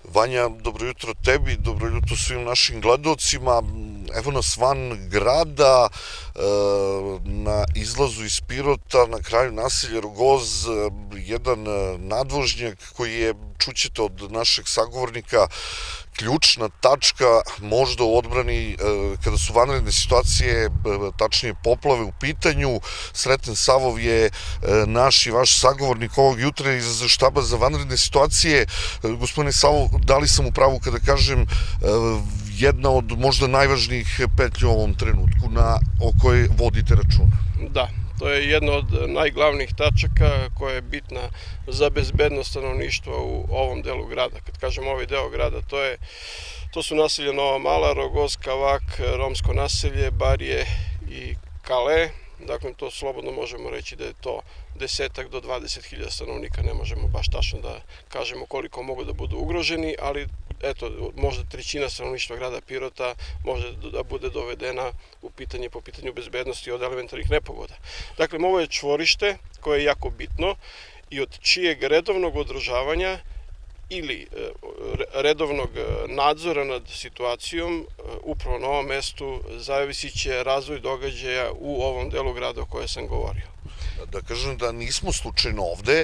Vanja, dobro jutro tebi, dobro jutro svim našim gledalcima. Evo nas van grada, na izlazu iz Pirota, na kraju naselja Rogoz, jedan nadvožnjak koji je, čućete od našeg sagovornika, ključna tačka možda u odbrani kada su vanredne situacije, tačnije poplave u pitanju. Sreten Savov je naš i vaš sagovornik ovog jutra iz štaba za vanredne situacije. Gospodine Savov, da li sam u pravu kada kažem jedna od možda najvažnijih petlja u ovom trenutku o kojoj vodite računa? Da, to je jedna od najglavnijih tačaka koja je bitna za bezbednost stanovništva u ovom delu grada. Kad kažem ovaj deo grada, to su naselje Nova Mala, Rogoz, Kavak, romsko naselje, Barije i Kale. Dakle, to slobodno možemo reći da je to 10 do 20.000 stanovnika, ne možemo baš tačno da kažemo koliko mogu da budu ugroženi, ali eto, možda trećina stanovništva grada Pirota može da bude dovedena u pitanje po pitanju bezbednosti od elementarnih nepogoda. Dakle, ovo je čvorište koje je jako bitno i od čijeg redovnog održavanja ili redovnog nadzora nad situacijom upravo na ovom mestu zavisit će razvoj događaja u ovom delu grada o kojoj sam govorio. Da kažem da nismo slučajno ovde,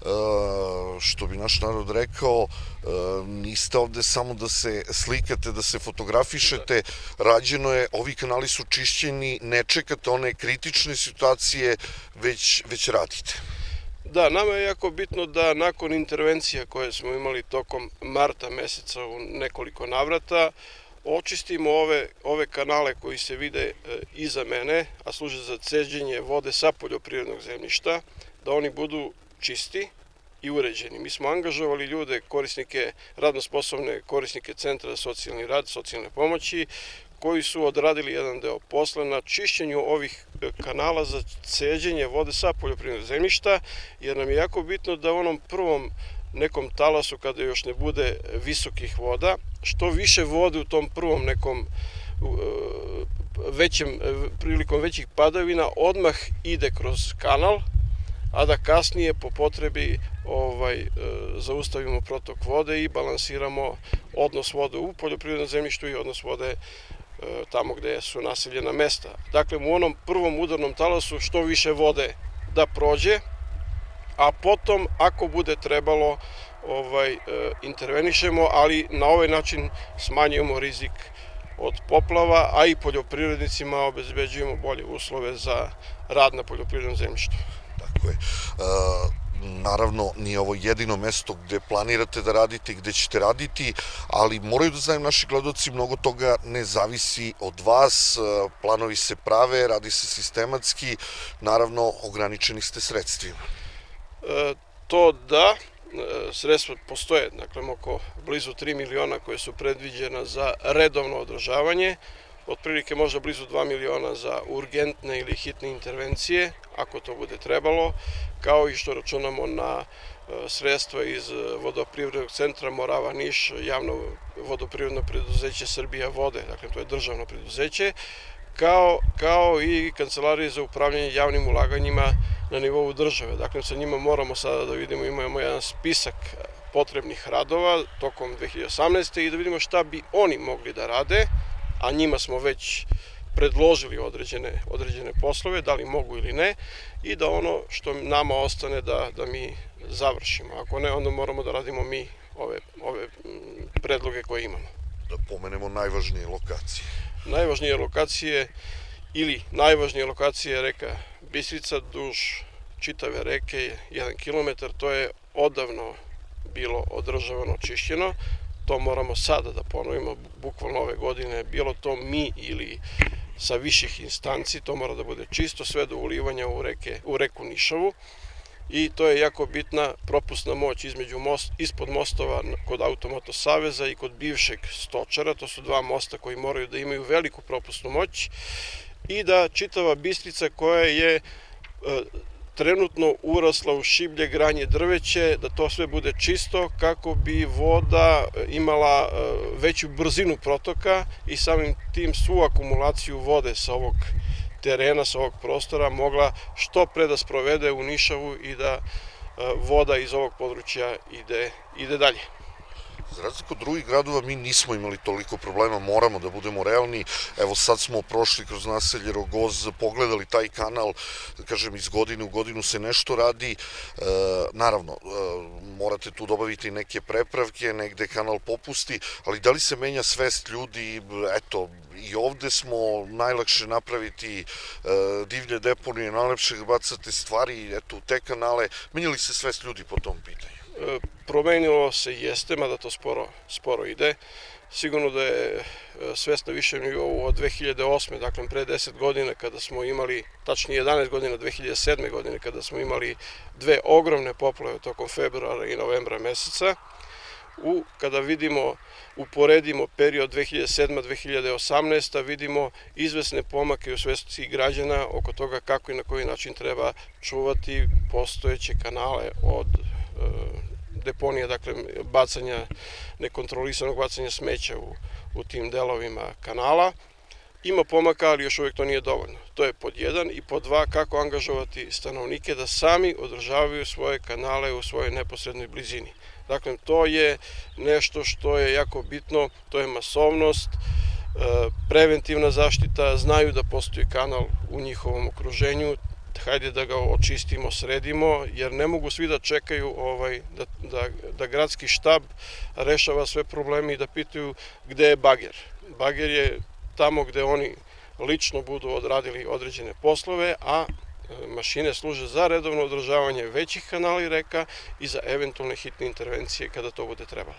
što bi naš narod rekao, niste ovde samo da se slikate, da se fotografišete, rađeno je, ovi kanali su čišćeni, ne čekate one kritične situacije, već radite. Da, nama je jako bitno da nakon intervencija koje smo imali tokom marta meseca u nekoliko navrata, očistimo ove kanale koji se vide iza mene, a služe za ceđenje vode sa poljoprivrednog zemljišta, da oni budu čisti i uređeni. Mi smo angažovali ljude, korisnike, radno sposobne korisnike Centra za socijalni rad, socijalne pomoći, koji su odradili jedan deo posla na čišćenju ovih kanala za ceđenje vode sa poljoprivrednog zemljišta, jer nam je jako bitno da u onom prvom nekom talasu, kada još ne bude visokih voda, što više vode u tom prvom nekom prilikom većih padavina odmah ide kroz kanal, a da kasnije po potrebi zaustavimo protok vode i balansiramo odnos vode u poljoprivrednom zemljištu i odnos vode tamo gde su naseljena mesta. Dakle, u onom prvom udarnom talasu što više vode da prođe, a potom, ako bude trebalo, intervenišemo, ali na ovaj način smanjujemo rizik od poplava, a i poljoprivrednicima obezbeđujemo bolje uslove za rad na poljoprivrednom zemljištu. Tako je. Naravno, nije ovo jedino mesto gde planirate da radite i gde ćete raditi, ali moraju da znaju naši gledaoci, mnogo toga ne zavisi od vas, planovi se prave, radi se sistematski, naravno, ograničeni ste sredstvima. To da, sredstva postoje, dakle, oko blizu 3 miliona koje su predviđena za redovno održavanje, otprilike možda blizu 2 miliona za urgentne ili hitne intervencije, ako to bude trebalo, kao i što računamo na sredstva iz vodoprivrednog centra Morava Niš, javno vodoprivredno preduzeće Srbija vode, dakle to je državno preduzeće, kao i Kancelarije za upravljanje javnim ulaganjima na nivou države. Dakle, sa njima moramo sada da vidimo, imamo jedan spisak potrebnih radova tokom 2018. i da vidimo šta bi oni mogli da rade, a njima smo već predložili određene poslove, da li mogu ili ne, i da ono što nama ostane da mi završimo. Ako ne, onda moramo da radimo mi ove predloge koje imamo. Da pomenemo najvažnije lokacije. Najvažnije lokacije ili najvažnije lokacije je reka Bistrica duž čitave reke 1 kilometar, to je odavno bilo održavano, čišćeno. To moramo sada da ponovimo, bukvalno ove godine, bilo to mi ili sa viših instanci, to mora da bude čisto sve do ulivanja u reku Nišavu i to je jako bitna propusna moć ispod mostova kod Automoto Saveza i kod bivšeg stočara, to su dva mosta koji moraju da imaju veliku propusnu moć i da čitava Bistrica koja je trenutno urasla u šiblje, granje, drveće, da to sve bude čisto kako bi voda imala veću brzinu protoka i samim tim svu akumulaciju vode sa ovog terena, sa ovog prostora mogla što pre da sprovede u Nišavu i da voda iz ovog područja ide dalje. Za razliku od drugih gradova mi nismo imali toliko problema, moramo da budemo realni. Evo sad smo prošli kroz naselje Rogoz, pogledali taj kanal, da kažem iz godine u godinu se nešto radi. Naravno, morate tu dobaviti neke prepravke, negde kanal popusti, ali da li se menja svest ljudi, eto, i ovde smo najlakše napraviti divlje deponije, najlepše bacate stvari, eto, u te kanale, menjali se svest ljudi po tom pitanju? Promenilo se jeste, mada to sporo ide. Sigurno da je svest na višem nivou od 2008. Dakle, pre 10 godina kada smo imali, tačnije 11 godina, 2007. godine, kada smo imali dve ogromne poplave tokom februara i novembra meseca. Kada uporedimo period 2007-2018, vidimo izvesne pomake u svesti građana oko toga kako i na koji način treba čuvati postojeće kanale od deponija, dakle nekontrolisanog bacanja smeća u tim delovima kanala. Ima pomaka, ali još uvijek to nije dovoljno. To je pod jedan. I pod dva, kako angažovati stanovnike da sami održavaju svoje kanale u svojoj neposrednoj blizini. Dakle, to je nešto što je jako bitno, to je masovnost, preventivna zaštita, znaju da postoji kanal u njihovom okruženju, hajde da ga očistimo, sredimo, jer ne mogu svi da čekaju da gradski štab rešava sve probleme i da pitaju gde je bager. Bager je tamo gde oni lično budu odradili određene poslove, a mašine služe za redovno održavanje većih kanala i reka i za eventualne hitne intervencije kada to bude trebalo.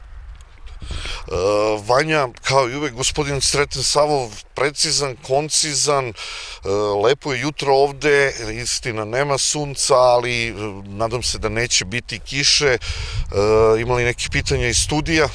Vanja, kao i uvek, gospodin Sreten Savov, precizan, koncizan, lepo je jutro ovde, istina nema sunca, ali nadam se da neće biti kiše. Imali neki pitanja iz studija?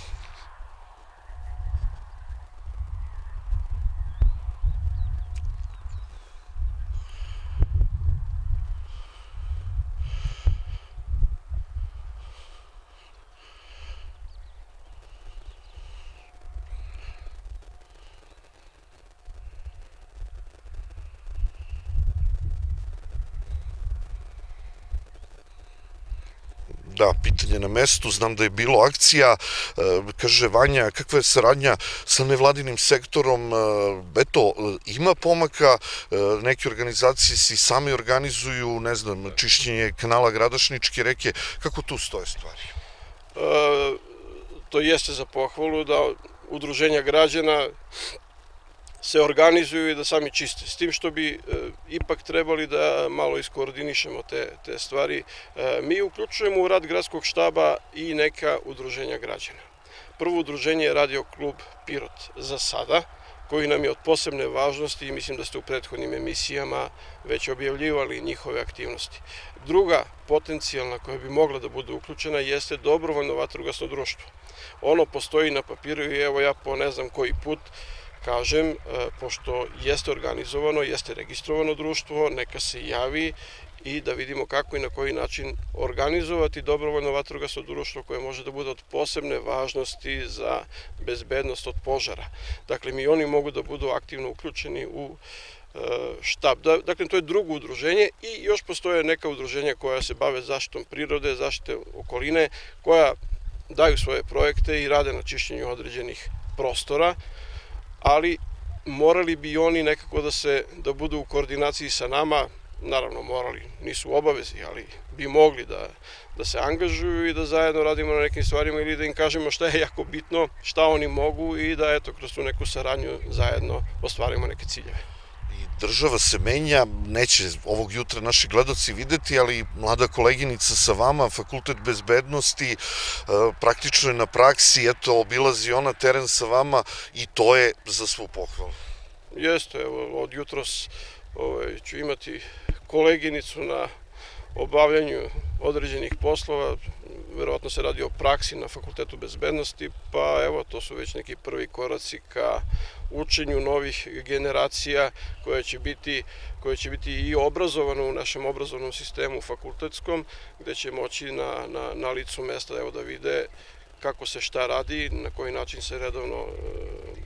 Da, pitanje na mestu, znam da je bilo akcija, kaže Vanja, kakva je saradnja sa nevladinim sektorom, eto, ima pomaka, neke organizacije se sami organizuju, ne znam, čišćenje kanala Gradašničke reke, kako tu stoje stvari? To jeste za pohvalu da udruženja građana se organizuju i da sami čiste. S tim što bi ipak trebali da malo iskoordinišemo te stvari. Mi uključujemo u rad gradskog štaba i neka udruženja građana. Prvo udruženje je Radio klub Pirot za sada, koji nam je od posebne važnosti i mislim da ste u prethodnim emisijama već objavljivali njihove aktivnosti. Druga potencijalna koja bi mogla da bude uključena jeste dobrovoljno vatrogasno društvo. Ono postoji na papiru i evo ja po ne znam koji put kažem, pošto jeste organizovano, jeste registrovano društvo, neka se javi i da vidimo kako i na koji način organizovati dobrovoljno vatrogasno društvo koje može da bude od posebne važnosti za bezbednost od požara. Dakle, i oni mogu da budu aktivno uključeni u štab. Dakle, to je drugo udruženje i još postoje neka udruženja koja se bave zaštitom prirode, zaštite okoline, koja daju svoje projekte i rade na čišćenju određenih prostora, ali morali bi oni nekako da budu u koordinaciji sa nama, naravno morali, nisu u obavezi, ali bi mogli da se angažuju i da zajedno radimo na nekim stvarima ili da im kažemo šta je jako bitno, šta oni mogu i da eto kroz tu neku saradnju zajedno ostvarimo neke ciljeve. Država se menja, neće ovog jutra naši gledaoci videti, ali mlada koleginica sa vama, Fakultet bezbednosti, praktično je na praksi, eto, obilazi ona teren sa vama i to je za svu pohvalu. Jeste, evo, od jutros ću imati koleginicu na obavljanju određenih poslova, verovatno se radi o praksi na Fakultetu bezbednosti, pa evo, to su već neki prvi koraci ka učenju novih generacija koje će biti i obrazovano u našem obrazovnom sistemu fakultetskom, gde će moći na licu mesta da vide kako se šta radi, na koji način se redovno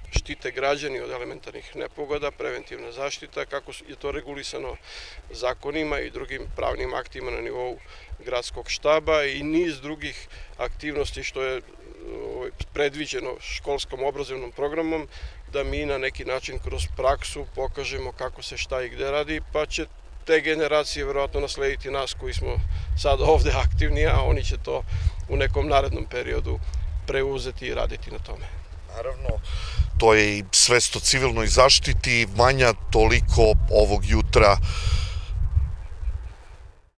štite građani od elementarnih nepogoda, preventivna zaštita, kako je to regulisano zakonima i drugim pravnim aktima na nivou gradskog štaba i niz drugih aktivnosti što je predviđeno školskom obrazovnom programom, da mi na neki način kroz praksu pokažemo kako se šta i gde radi, pa će te generacije verovatno naslediti nas koji smo sad ovde aktivni, a oni će to u nekom narednom periodu preuzeti i raditi na tome. Naravno, to je i svest o civilnoj zaštiti, Vanja, toliko ovog jutra